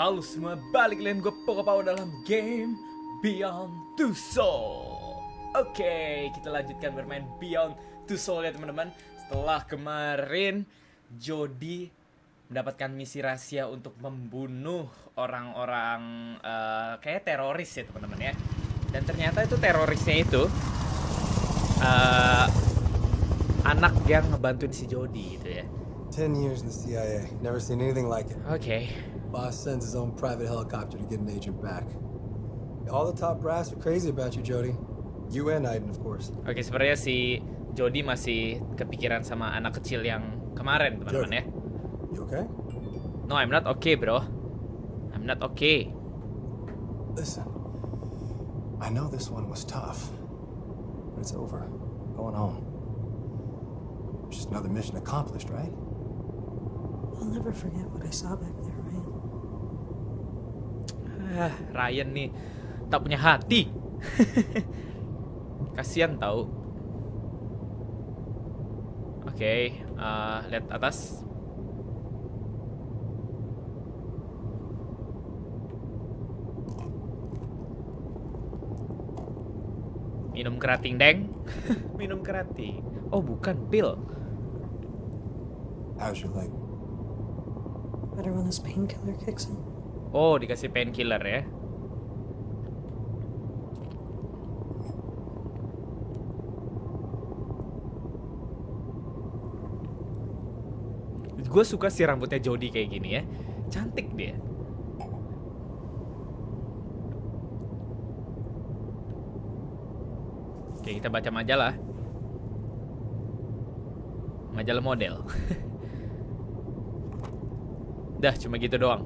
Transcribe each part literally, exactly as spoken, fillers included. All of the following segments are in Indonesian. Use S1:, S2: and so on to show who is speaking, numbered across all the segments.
S1: Halo semua, balik lagi gue Pokopau dalam game Beyond Two Soul. Oke, kita lanjutkan bermain Beyond Two Soul ya teman-teman. Setelah kemarin Jody mendapatkan misi rahasia untuk membunuh orang-orang uh, kayak teroris ya teman-teman ya. Dan ternyata itu terorisnya itu uh, anak yang ngebantuin si Jody gitu ya.
S2: Ten years in the C I A, never seen anything like it.
S1: Oke. Okay.
S2: Boss sends his own private helicopter to get an agent back. All the top brass are crazy about you, Jody. You and Aiden, of course.
S1: Oke, okay, sebenarnya si Jody masih kepikiran sama anak kecil yang kemarin, teman-teman ya.
S2: You okay?
S1: No, I'm not okay, bro. I'm not okay.
S2: Listen, I know this one was tough, but it's over. I'm going home. Just another mission accomplished, right?
S3: I'll never forget what I saw back there, Ryan.
S1: Ah, Ryan nih tak punya hati. Kasian tau. Oke, okay, uh, lihat atas. Minum kerating, Deng. Minum kerating. Oh, bukan pil.
S2: How's your leg?
S3: Better when this painkiller kicks in.
S1: Oh, dikasih painkiller ya. Gue suka sih rambutnya Jody kayak gini ya. Cantik dia. Oke, kita baca majalah. Majalah model. Dah, cuma gitu doang.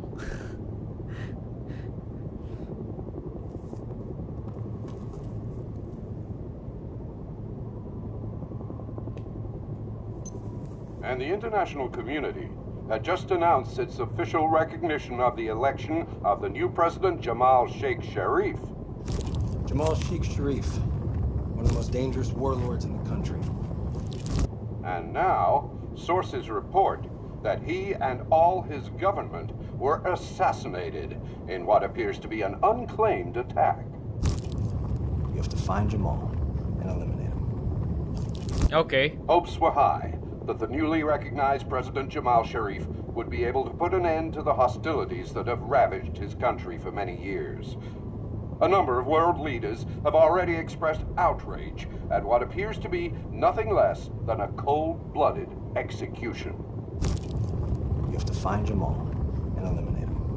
S4: And the international community had just announced its official recognition of the election of the new president, Jamal Sheikh Sharif.
S2: Jamal Sheikh Sharif, one of the most dangerous warlords in the country.
S4: And now, sources report that he and all his government were assassinated in what appears to be an unclaimed attack.
S2: You have to find Jamal and eliminate him.
S1: Okay.
S4: Hopes were high that the newly recognized President Jamal Sharif would be able to put an end to the hostilities that have ravaged his country for many years. A number of world leaders have already expressed outrage at what appears to be nothing less than a cold-blooded execution.
S2: You have to find Jamal and eliminate him.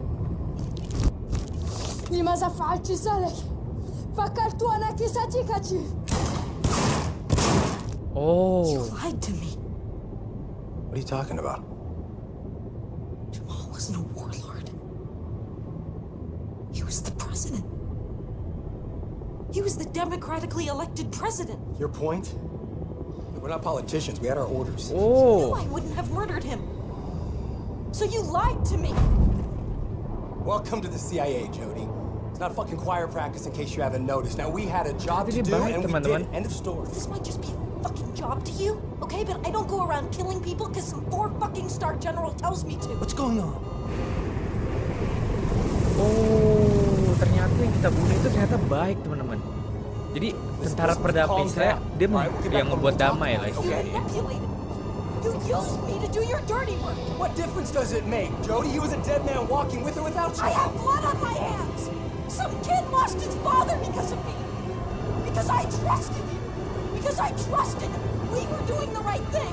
S5: لماذا فعلت ذلك؟ فكرت أنك صديقتي.
S1: Oh.
S3: You lied to me.
S2: What are you talking about?
S3: Jamal wasn't a warlord. He was the president. He was the democratically elected president.
S2: Your point? We're not politicians. We had our orders.
S1: Oh.
S3: No, I wouldn't have murdered him. So you lied to me.
S2: Welcome to the C I A, Jody. It's not fucking choir practice in case you haven't noticed. Now, we had a job to do, and we did. End of story.
S3: This might just be a fucking job to you, okay? But I don't go around killing people because some four fucking star general tells me to.
S2: What's going on?
S1: Oh, ternyata yang kita bunuh itu ternyata baik, teman-teman. Jadi tentara perdamai saya, dia yang membuat damai lah istilahnya.
S3: You used me to do your dirty work.
S2: What difference does it make, Jody? He was a dead man walking with or without you.
S3: I have blood on my hands. Some kid lost his father because of me. Because I trusted you. Because I trusted we were doing the right thing.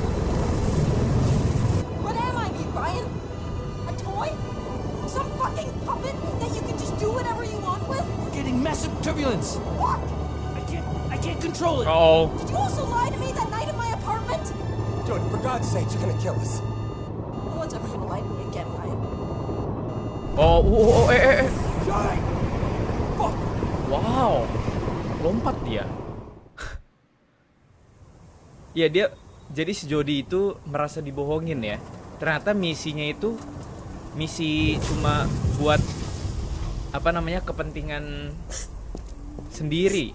S3: What am I, me, Ryan? A toy? Some fucking puppet that you can just do whatever you want with?
S6: We're getting massive turbulence.
S3: Fuck!
S6: I can't, I can't control it.
S1: Uh oh.
S3: Did you also lie to me that night in my apartment?
S2: Jody, for God's sake, you're gonna kill us.
S3: No one's ever gonna lie to me again, Ryan.
S1: Oh, oh, oh, eh, eh.
S2: Jody! Fuck!
S1: Wow. Lompat dia. Ya dia, jadi si Jody itu merasa dibohongin ya. Ternyata misinya itu misi cuma buat apa namanya kepentingan sendiri.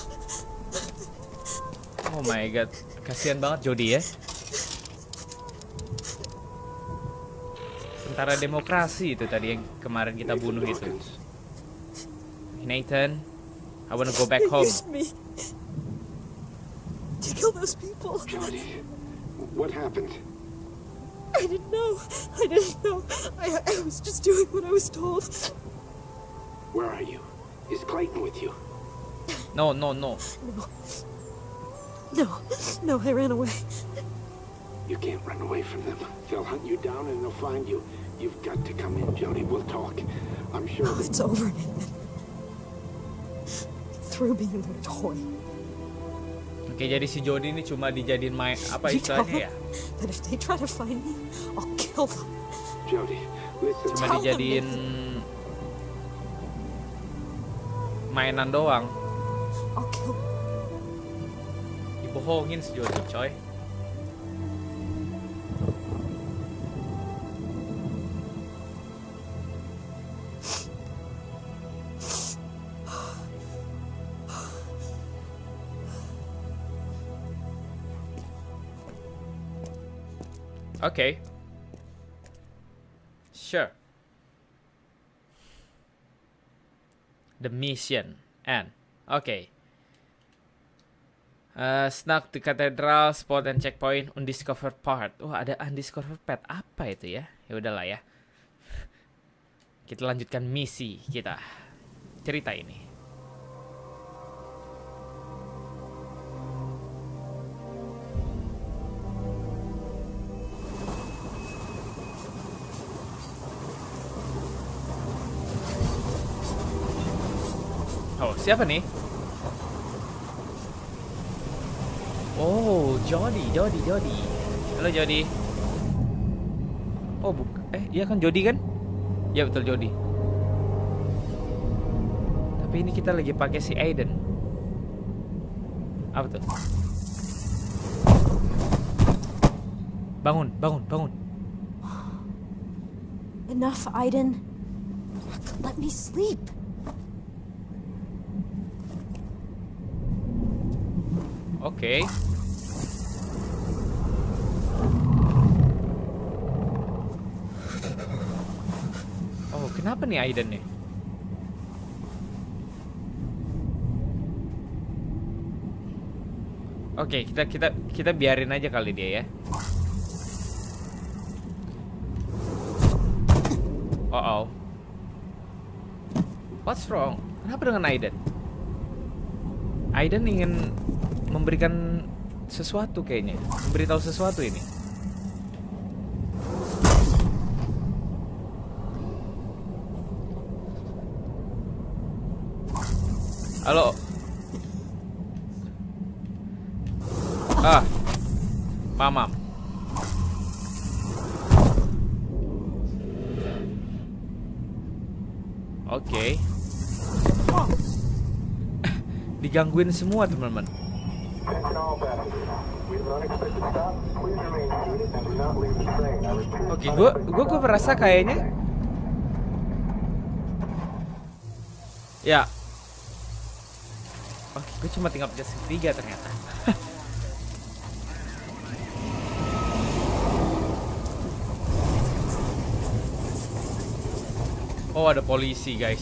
S1: Oh my god, kasihan banget Jody ya. Tentara demokrasi itu tadi yang kemarin kita bunuh itu. Nathan, I wanna go back
S3: They
S1: home.
S3: used me to kill those people.
S4: Jody, what happened?
S3: I didn't know. I didn't know. I, I was just doing what I was told.
S4: Where are you? Is Clayton with you?
S1: No, no, no.
S3: No. No. No, I ran away.
S4: You can't run away from them. They'll hunt you down and they'll find you. You've got to come in, Jody. We'll talk. I'm sure
S3: No,
S4: that...
S3: it's over, Nathan. Threw me in their toy.
S1: Oke, jadi si Jody ini cuma dijadiin main apa
S3: You tell
S1: istilahnya ya?
S3: them that if they try to find me, I'll kill them.
S4: Jody, listen.
S1: Cuma
S3: Tell them,
S1: dijadiin mainan doang.
S3: I'll kill them.
S1: Dibohongin si Jody, coy. Okay. Sure. The mission end. Okay. Uh, snuck to cathedral, spot and checkpoint, undiscovered part. Wah, oh, ada undiscovered part. Apa itu ya? Ya udahlah ya. Kita lanjutkan misi kita. Cerita ini. Oh, siapa nih? Oh, Jody, Jody, Jody. Halo Jody. Oh, buk eh, iya kan Jody kan? Ya betul Jody. Tapi ini kita lagi pakai si Aiden. Apa tuh? Bangun, bangun, bangun.
S3: Enough, Aiden. Let me sleep.
S1: Oke. Okay. Oh, kenapa nih Aiden nih? Oke, okay, kita kita kita biarin aja kali dia ya. Oh, oh. What's wrong? Kenapa dengan Aiden? Aiden ingin memberikan sesuatu kayaknya, memberitahu sesuatu ini. Halo. Ah, pamam. Oke. Okay. Digangguin semua teman-teman. Oke, gue gue gue merasa kayaknya ya. Oke, gue cuma tinggal pencet segitiga ternyata. Oh, ada polisi guys.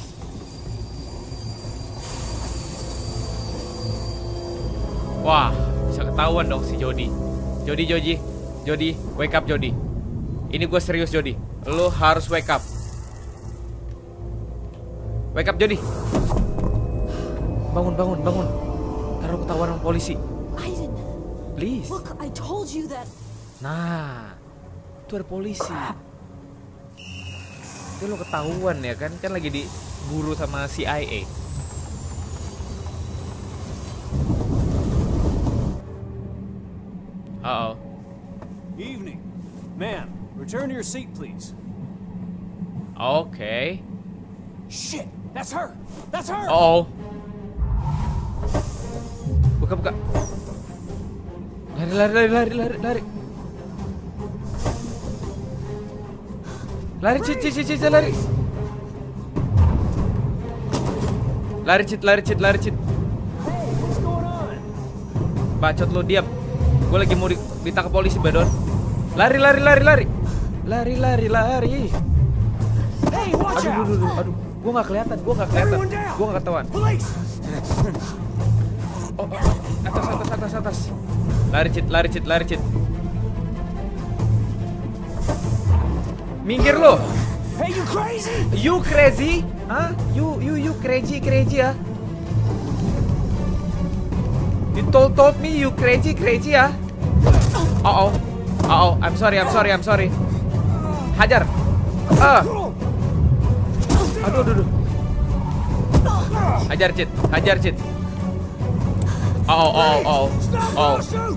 S1: Wah, bisa ketahuan dong si Jody. Jody, Jody, Jody, wake up Jody. Ini gue serius Jody. Lo harus wake up. Wake up Jody. Bangun, bangun, bangun. Taruh ketahuan sama polisi.
S3: Aiden,
S1: please.
S3: Look, I told you that.
S1: Nah, itu ada polisi. Itu lo ketahuan ya kan? Kan lagi diburu sama C I A. Uh-oh.
S6: Evening. Ma'am, return to your seat, please.
S1: Okay.
S6: Shit! That's her! That's her!
S1: Uh-oh. Buka, buka. Lari, lari, lari, lari, lari, lari. Lari, cit, cit, cit, cit, lari. Lari, cit, lari, cit, lari, cit.
S6: Hey, what's going on?
S1: Bacot lo, diam. Gue lagi mau ditangkap polisi, Badon. Lari, lari, lari, lari. Lari, lari, lari.
S6: Hey, watch
S1: Aduh,
S6: out!
S1: aduh, aduh, aduh. Gue nggak kelihatan, gue nggak kelihatan, gue nggak ketahuan.
S6: Police!
S1: Oh, oh, oh, atas, atas, atas, atas. Lari, Cit, lari, Cit, lari, Cit. Minggir lo.
S6: Hey, you crazy?
S1: You crazy? Hah? You, you, you crazy, crazy ya? You told, told me you crazy, crazy ya? Oh, oh, oh, oh, I'm sorry, I'm sorry, I'm sorry. Hajar. Ah. Aduh, aduh, aduh. Hajar, Cit, hajar, Cit. Oh, oh, oh, oh, oh.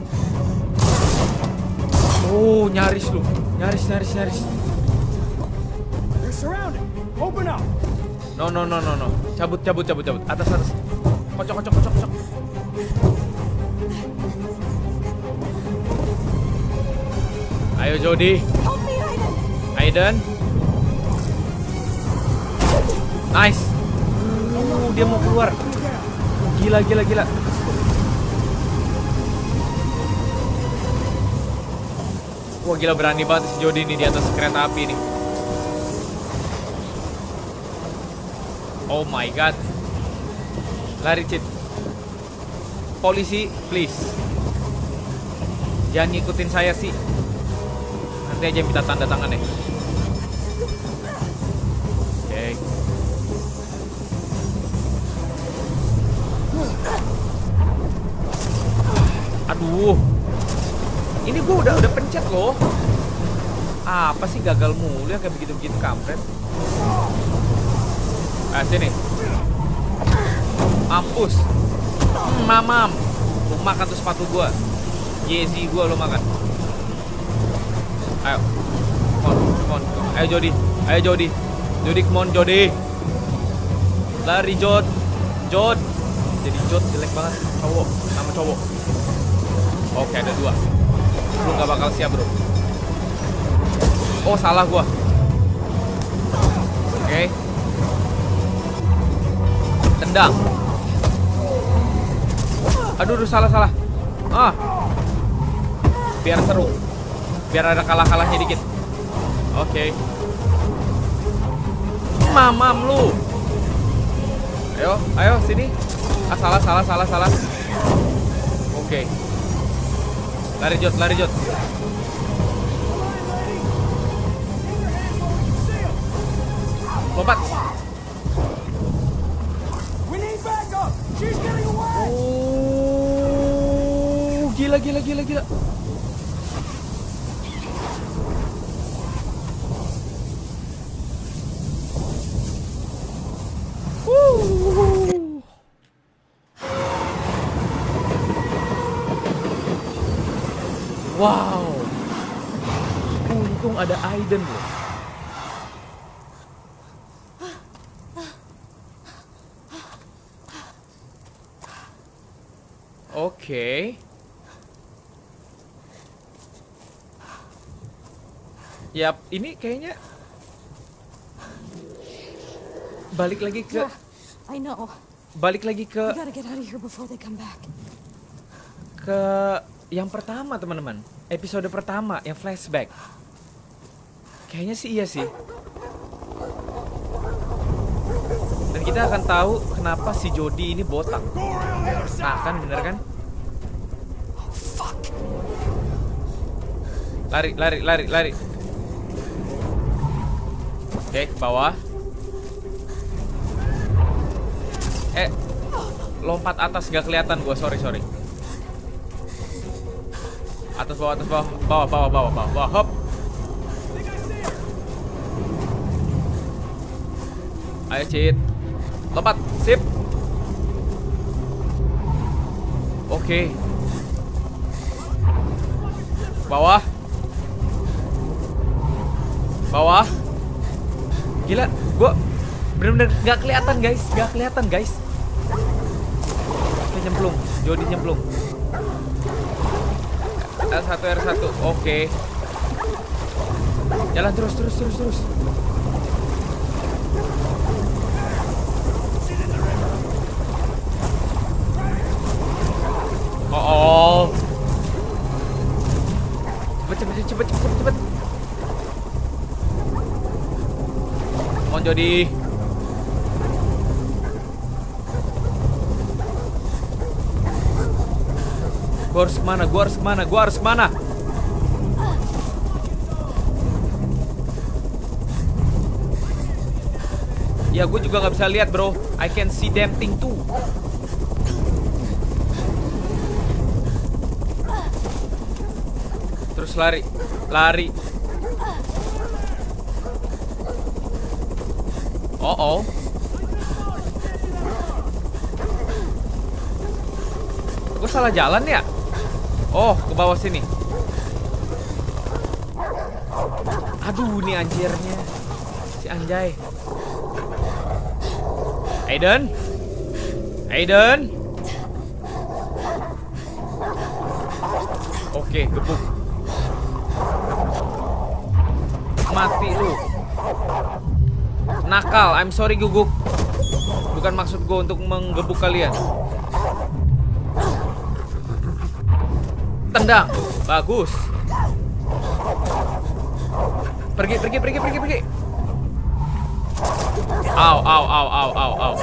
S1: Oh, nyaris lu, nyaris, nyaris, nyaris.
S6: You're surrounded. Open up.
S1: No, no, no, no, no. Cabut, cabut, cabut, cabut. Atas, atas. Kocok, kocok, kocok, kocok. Ayo, Jody.
S3: Help me, Aiden!
S1: Aiden. Nice. Uh, dia mau keluar. Gila, gila, gila. Wah, gila, berani banget si Jody ini di atas kereta api nih. Oh my god. Lari, Cit. Polisi, please. Jangan ngikutin saya sih. Nanti aja minta tanda tangan ya. Oke. Okay. Aduh. Ini gue udah udah pencet loh. Apa sih gagal mulu ya kayak begitu-begitu kampret. Ah, sini. Mampus. Hmm, mamam. Lu makan tuh sepatu gua. Yeezy gua lu makan. Ayo. Come on, come on, come on. Ayo Jody. Ayo Jody. Jody, come on Jody. Lari Jod. Jod. Jadi Jod jelek banget. Cowok. Nama cowok. Oke, ada dua. Lu gak bakal siap bro. Oh, salah gua. Oke. Okay. Tendang. Aduh, aduh, salah, salah. Ah. Biar seru. Biar ada kalah-kalahnya dikit. Oke. Okay. Mamam lu. Ayo, ayo sini. Ah, salah, salah, salah, salah. Oke. Okay. Lari Jod, lari Jod. Lompat. Oh, gila, gila, gila, gila. Wow. Untung ada Aiden loh. Oke. Okay. Yap, ini kayaknya balik lagi ke
S3: Yeah, I know.
S1: Balik lagi ke
S3: We gotta get out of here before they come back.
S1: Ke yang pertama, teman-teman. Episode pertama yang flashback. Kayaknya sih iya sih. Dan kita akan tahu kenapa si Jody ini botak. Nah, kan bener kan? Lari, lari, lari, lari. Oke, ke bawah. Eh, lompat atas gak kelihatan gua, sorry, sorry. Atas, bawah, atas, bawah, bawah, bawah, bawah, bawah, bawah, hop. Ayo, Cit. Lompat, sip. Oke. Bawah. Bawah. Gila, gua bener-bener gak kelihatan guys, gak kelihatan guys. Oke, nyemplung, Jody nyemplung. R satu, R satu, oke. Jalan terus, terus, terus, terus. Oh, oh. Cepet, cepet, cepet, cepet, cepet. Jody. Gua harus kemana? Gua harus kemana? Gua harus kemana? Ya, gue juga nggak bisa lihat, bro. I can see damn thing too. Terus lari, lari. Oh oh. Gue salah jalan ya? Oh, ke bawah sini. Aduh, ini anjirnya. Si anjay. Aiden. Aiden. Oke, gebuk. Mati lu. Nakal, I'm sorry guguk. Bukan maksud gue untuk menggebuk kalian. Tendang. Bagus. Pergi, pergi, pergi, pergi, pergi. Au, au, au, au, au, au.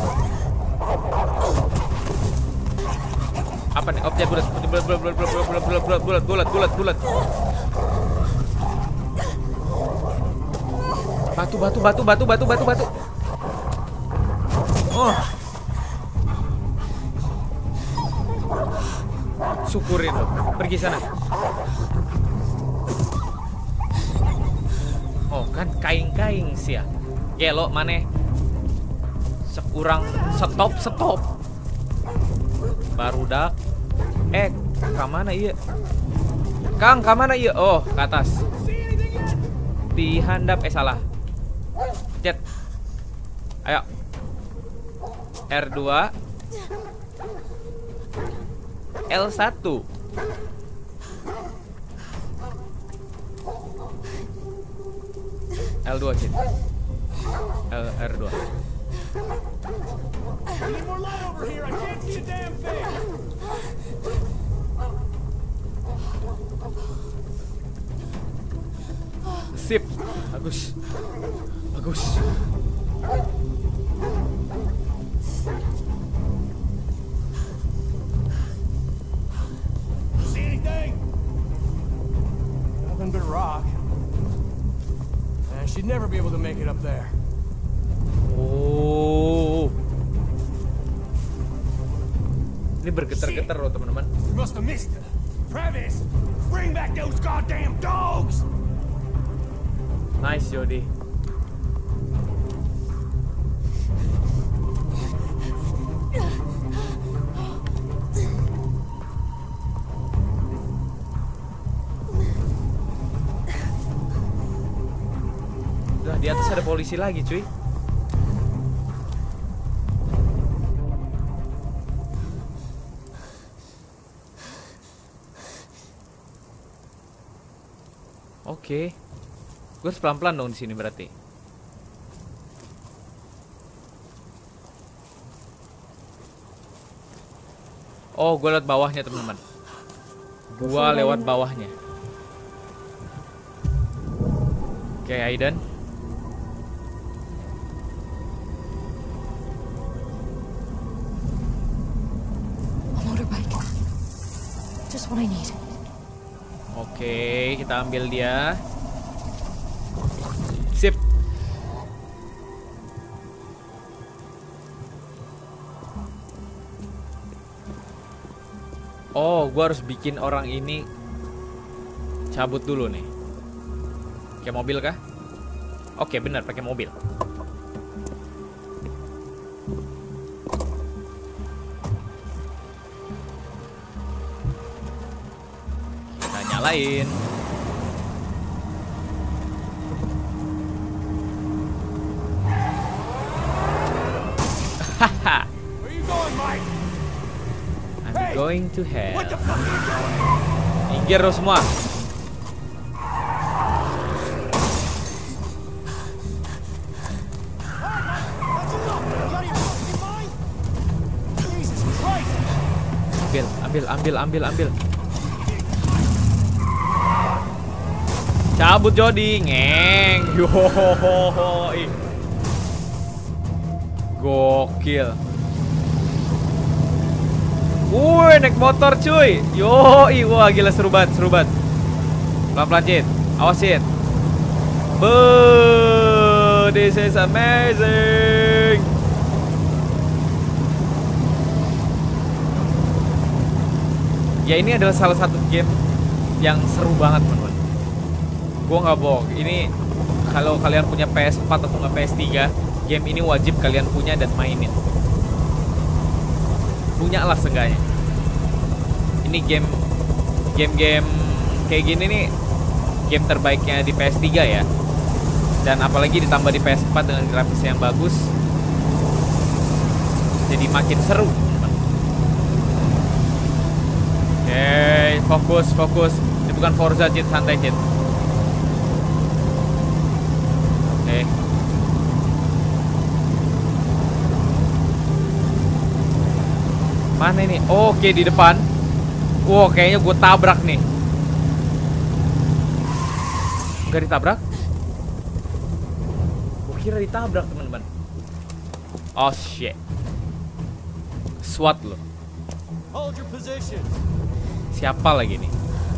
S1: Apa nih? Objek bulat, bulat, bulat, bulat, bulat, bulat, bulat, bulat, bulat, bulat, bulat, bulat. Batu, batu, batu, batu, batu, batu, batu. Oh. Syukurin lo. Pergi sana. Oh, kan kaing-kaing sih ya. Gelo maneh. Sekurang stop, stop. Barudak. Eh, ke mana iya? Kang, ke mana iya? Oh, ke atas. Dihandap, eh salah. Cet. Ayo. R dua. L satu. L dua, Cet. L, R dua. Sip. Bagus. Bagus.
S6: See anything? Nothing but rock. Man, she'd never be able to make it up there.
S1: Oh. Ini bergetar-getar loh, teman-teman.
S6: We must have missed her. Travis, bring back those goddamn dogs.
S1: Nice, Jody. Udah, di atas ada polisi lagi, cuy. Oke. Gue harus pelan-pelan dong di sini berarti. Oh, gue lewat bawahnya, teman-teman. Gue lewat bawahnya. Oke, Aiden.
S3: A motorbike. Just what I need.
S1: Oke, kita ambil dia. Sip. Oh, gua harus bikin orang ini cabut dulu nih. Pakai mobil kah? Oke, benar, pakai mobil. Kita nyalain. Haha.
S6: Where you going, Mike?
S1: I'm
S6: Hey!
S1: going to hell.
S6: What the fuck are you doing?
S1: Minggir lo semua.
S6: Jesus Christ!
S1: Ambil, ambil, ambil, ambil, ambil. Cabut Jody, ngeng. Yohohohoi. Gokil. Wuih, naik motor cuy. Yoi, wah gila seru banget, seru banget. Pelan-pelan Cid, awasin. Beuh, this is amazing. Ya ini adalah salah satu game yang seru banget teman-teman. Gua nggak bohong, ini kalau kalian punya P S empat atau nggak P S tiga, game ini wajib kalian punya dan mainin. Punya lah seenggaknya. Ini game game-game kayak gini nih game terbaiknya di P S tiga ya. Dan apalagi ditambah di P S empat dengan grafis yang bagus, jadi makin seru. Oke, fokus, fokus. Ini bukan Forza, Cid, santai, Cid. Oke. Mana ini? Oke, di depan. Wow, kayaknya gue tabrak nih. Gak ditabrak? Gue kira ditabrak, teman-teman. Oh, shit. SWAT loh.
S6: Hold your position.
S1: Siapa lagi nih?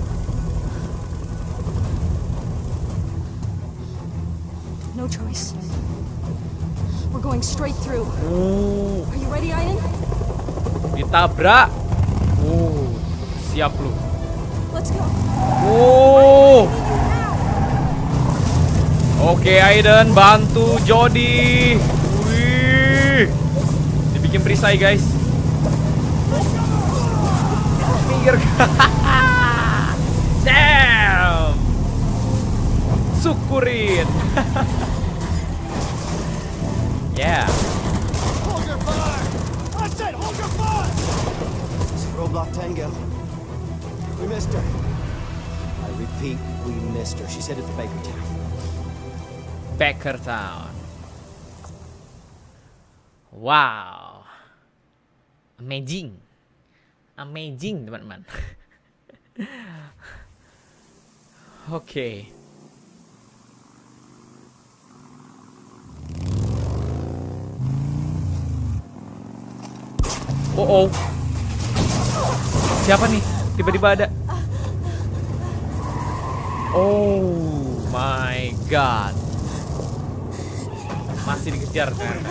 S3: No choice. We're going straight through.
S1: Uh,
S3: Are you ready, Aiden?
S1: ditabrak. Uh, siap lu.
S3: Let's go.
S1: Uh. Oke, Aiden bantu Jody. Wih. Dibikin perisai, guys. Minggir. Damn. Syukurin. Yeah.
S6: Hold your fire! I said hold your fire!
S7: Roblox Tango. We missed her. I repeat, we missed her. She's headed to Bakertown.
S1: Bakertown. Wow. Amazing. Amazing, teman-teman. Oke. Okay. Oh, oh. Siapa nih? Tiba-tiba ada. Oh my god. Masih dikejar ternyata.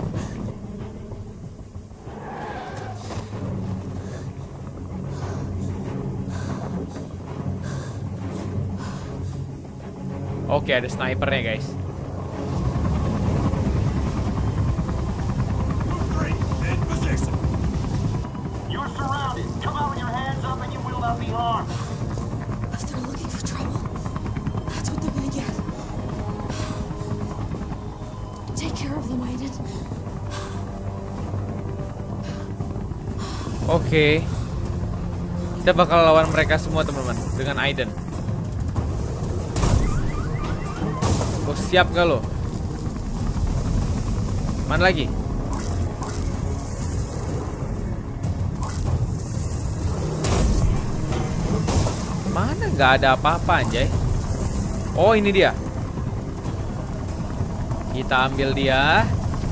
S1: Oke, ada snipernya, guys.
S3: If they're looking for trouble, that's what they're gonna get. Take care of them, Aiden.
S1: Oke. Kita bakal lawan mereka semua, teman-teman, dengan Aiden. Oh, siap gak lo? Mana lagi? Mana nggak ada apa-apa, anjay. Oh, ini dia. Kita ambil dia.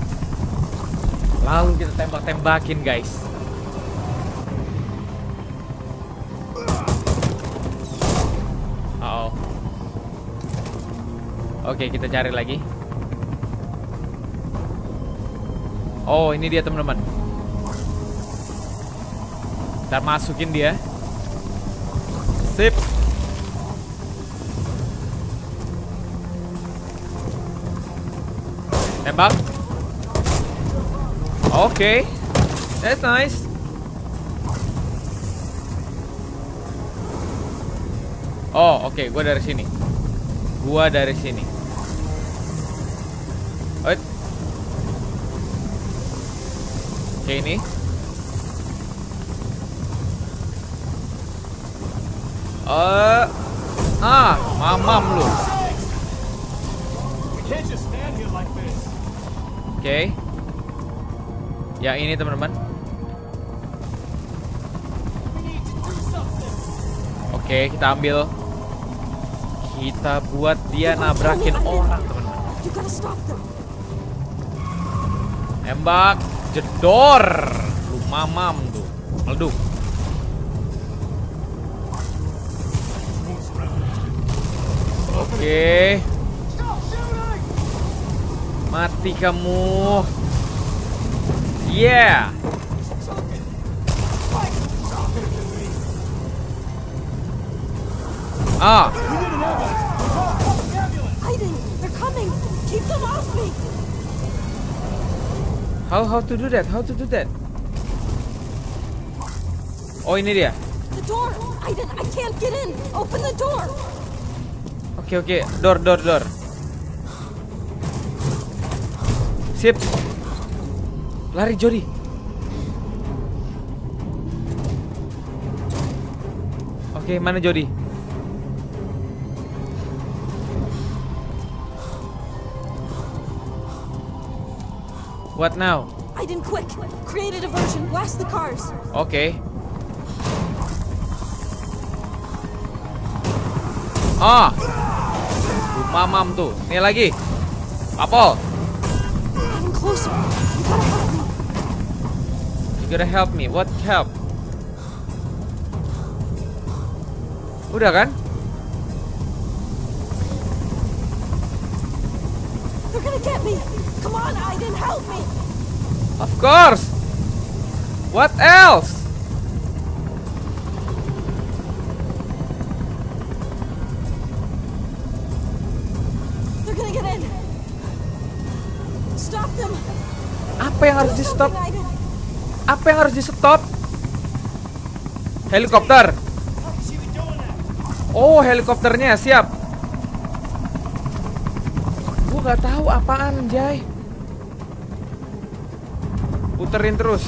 S1: Lalu kita tembak-tembakin, guys. Uh-oh. Oke, kita cari lagi. Oh, ini dia, teman-teman. Kita masukin dia. Sip. Tembak. Oke, okay. That's nice. Oh, oke, okay. Gua dari sini. Gua dari sini. Oke, okay, ini. Uh, ah, mamam lu.
S6: We can't just stand here like this.
S1: Oke. Okay. Ya ini, teman-teman. Oke, okay, kita ambil. Kita buat dia nabrakin orang, teman-teman. Tembak, jedor. Lu mamam tuh. Meleduk. Oke. Mati kamu. Yeah. Ah.
S3: Aiden, they're coming. Keep them off me.
S1: How how to do that? How to do that? Oh, ini dia.
S3: The door. Aiden, I can't get in. Open the door.
S1: Oke oke, door door door. Sip. Lari Jody. Oke, mana Jody? What now?
S3: Aiden, quick. Create a diversion. Blast the cars.
S1: Oke. Ah. Lu mamam tuh. Nih lagi. Apol.
S3: Getting closer. You
S1: You gotta
S3: gotta help me.
S1: help me. What help? Udah kan?
S3: They're gonna get me. Come on, Aiden, help me.
S1: Of course. What else?
S3: They're gonna get in. Stop them.
S1: Apa yang harus
S3: Do
S1: di stop?
S3: something, Aiden.
S1: Apa yang harus di stop? Helikopter. Oh, helikopternya siap. Gua nggak tahu apaan, Jay. Puterin terus.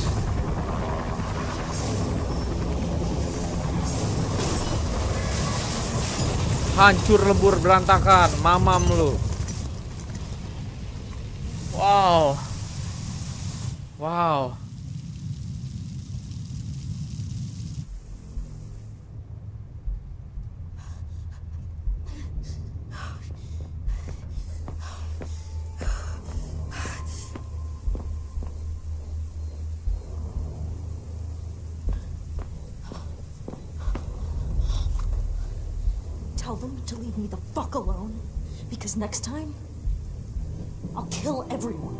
S1: Hancur lebur berantakan, mamam lu. Wow. Wow.
S3: Tell them to leave me the fuck alone. Because next time, I'll kill everyone.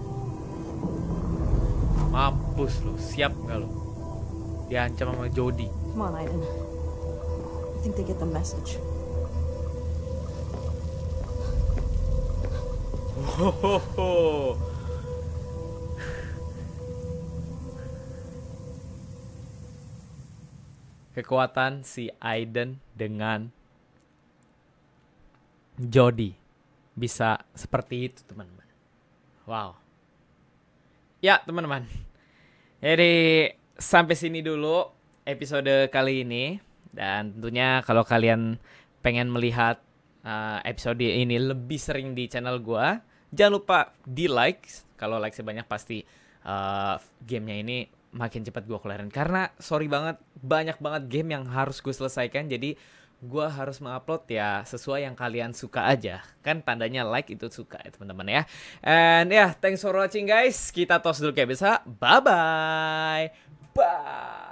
S1: Mampus lu, siap gak lu? Diancam sama Jody.
S3: Come on, Aiden. I think they get the message.
S1: Hohoho. Kekuatan si Aiden dengan Jody bisa seperti itu, teman-teman. Wow. Ya, teman-teman. Jadi sampai sini dulu episode kali ini. Dan tentunya kalau kalian pengen melihat uh, episode ini lebih sering di channel gua, jangan lupa di like. Kalau like sebanyak pasti uh, gamenya ini makin cepat gua kelarin. Karena sorry banget, banyak banget game yang harus gue selesaikan. Jadi gua harus mengupload ya sesuai yang kalian suka aja. Kan tandanya like itu suka ya teman-teman ya. And ya, yeah, thanks for watching guys. Kita tos dulu kayak biasa. Bye-bye. Bye.